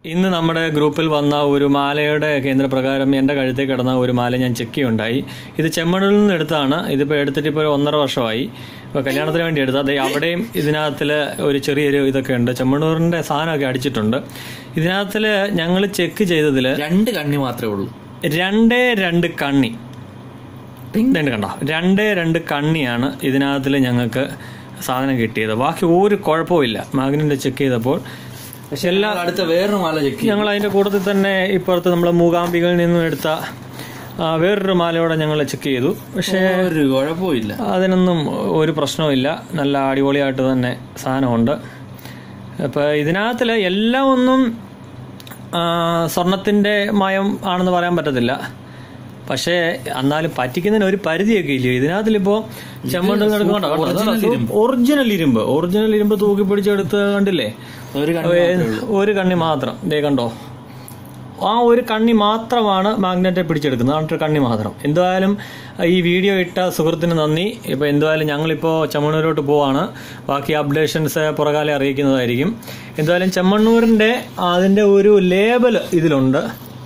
ഇന്ന് നമ്മുടെ ഗ്രൂപ്പിൽ വന്ന ഒരു മാലയുടെ കേന്ദ്രപ്രകാരം എൻ്റെ കഴുത്തിൽ കിടന്ന ഒരു മാല ഞാൻ ചെക്ക് ചെയ്യുകയുണ്ടായി. ഇത് ചെമ്മണ്ണൂരിൽ നിന്ന് എടുത്താണ്. ഇതിപ്പോൾ എടുത്തിട്ട് ഇപ്പോൾ 1.5 വർഷമായി. ഇപ്പോൾ കല്യാണത്തിന് വേണ്ടി എടുത്താൽ അത് അവിടെയും ഇതിനകത്തിൽ ഒരു ചെറിയൊരു ഇതൊക്കെ ഉണ്ട്. ചെമ്മണ്ണൂരിൻ്റെ സാധനമൊക്കെ അടിച്ചിട്ടുണ്ട്. ഇതിനകത്തിൽ ഞങ്ങൾ ചെക്ക് ചെയ്തതിൽ 2 കണ്ണി മാത്രമേ ഉള്ളൂ. 2 കണ്ണി കണ്ടോ, 2 കണ്ണിയാണ് ഇതിനകത്തിൽ ഞങ്ങൾക്ക് സാധനം കിട്ടിയത്. ബാക്കി ഒരു കുഴപ്പമില്ല. മാഗ്നറ്റ് ചെക്ക് ചെയ്തപ്പോൾ. പക്ഷെ അടുത്ത വേറൊരു മാല ചെക്ക് ഞങ്ങൾ അതിന്റെ കൂട്ടത്തിൽ തന്നെ ഇപ്പുറത്ത് നമ്മൾ മൂകാംബികയിൽ നിന്നും എടുത്ത വേറൊരു മാലയോടെ ഞങ്ങൾ ചെക്ക് ചെയ്തു. പക്ഷേ ഒരു കുഴപ്പമില്ല, അതിനൊന്നും ഒരു പ്രശ്നവുമില്ല. നല്ല അടിപൊളിയായിട്ട് തന്നെ സാധനമുണ്ട്. അപ്പോൾ ഇതിനകത്തിൽ എല്ലാം ഒന്നും സ്വർണത്തിന്റെ മയം ആണെന്ന് പറയാൻ പറ്റത്തില്ല. പക്ഷേ എന്നാലും പറ്റിക്കുന്നതിന് ഒരു പരിധിയൊക്കെ ഇല്ലയോ. ഇതിനകത്തിലിപ്പോ ചെമ്മണ്ണ് ഒറിജിനൽ ഇരുമ്പ് തൂക്കി പിടിച്ചെടുത്ത് കണ്ടില്ലേ, ഒരു കണ്ണി മാത്രം. ദേ കണ്ടോ, ആ ഒരു കണ്ണി മാത്രമാണ് മാഗ്നറ്റെ പിടിച്ചെടുക്കുന്നത്. ആ കണ്ണി മാത്രം. എന്തായാലും ഈ വീഡിയോ ഇട്ട സുഹൃത്തിന് നന്ദി. ഇപ്പൊ എന്തായാലും ഞങ്ങളിപ്പോൾ ചെമ്മണ്ണൂരോട്ട് പോവാണ്. ബാക്കി അപ്ഡേഷൻസ് പുറകാലെ അറിയിക്കുന്നതായിരിക്കും. എന്തായാലും ചെമ്മണ്ണൂരിന്റെ അതിന്റെ ഒരു ലേബൽ ഇതിലുണ്ട്.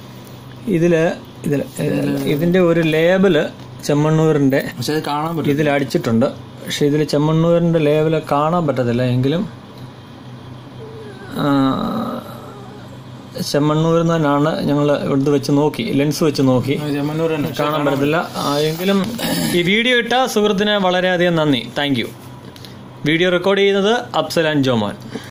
ഇതിന്റെ ഒരു ലേബല് ചെമ്മണ്ണൂരിന്റെ ഇതിൽ അടിച്ചിട്ടുണ്ട്. പക്ഷെ ഇതിൽ ചെമ്മണ്ണൂരിന്റെ ലേബല് കാണാൻ പറ്റത്തില്ല. എങ്കിലും ചെമ്മണ്ണൂരിൽ നിന്നാണ് ഞങ്ങൾ ഇവിടുന്ന് വെച്ച് നോക്കി, ലെൻസ് വെച്ച് നോക്കി, കാണാൻ പറ്റത്തില്ല. എങ്കിലും ഈ വീഡിയോ ഇട്ട സുഹൃത്തിന് വളരെയധികം നന്ദി. Thank you. വീഡിയോ റെക്കോർഡ് ചെയ്യുന്നത് അഫ്സൽ ആൻഡ് ജോമോൻ.